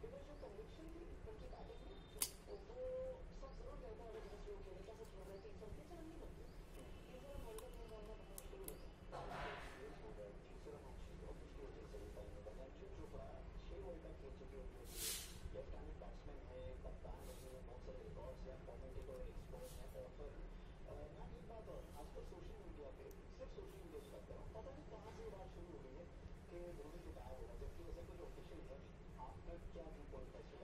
इधर जो कन्विक्शन थी उनकी बैटिंग में, वो सब जरूर कहता है अगर जो खेले कैसे खेल रहे थे, सब तीसरा नहीं बनते, तीसरा मॉडल में बनना शुरू होता है। हो गए तीसरा मैच और उसकी वजह से फाइनल बना। अर्जुन चोपड़ा 6 वर्ल्ड कप खेल चुके हैं, लेफ्ट हैंडेड बैट्समैन है, कप्तान है, बहुत सारे रिकॉर्ड्स हैं, कमेंटेटर एक्सपर्ट हैं, ऑथर हैं। मैं एक बात और आजकल सोशल मीडिया पे, सिर्फ सोशल मीडिया की बात कर रहा हूँ, पता नहीं कहाँ से ये बात शुरू हो गई है कि धोनी रिटायर होगा, जबकि ऐसा कुछ ऑफिशियल है। आपका क्या व्यू पॉइंट है?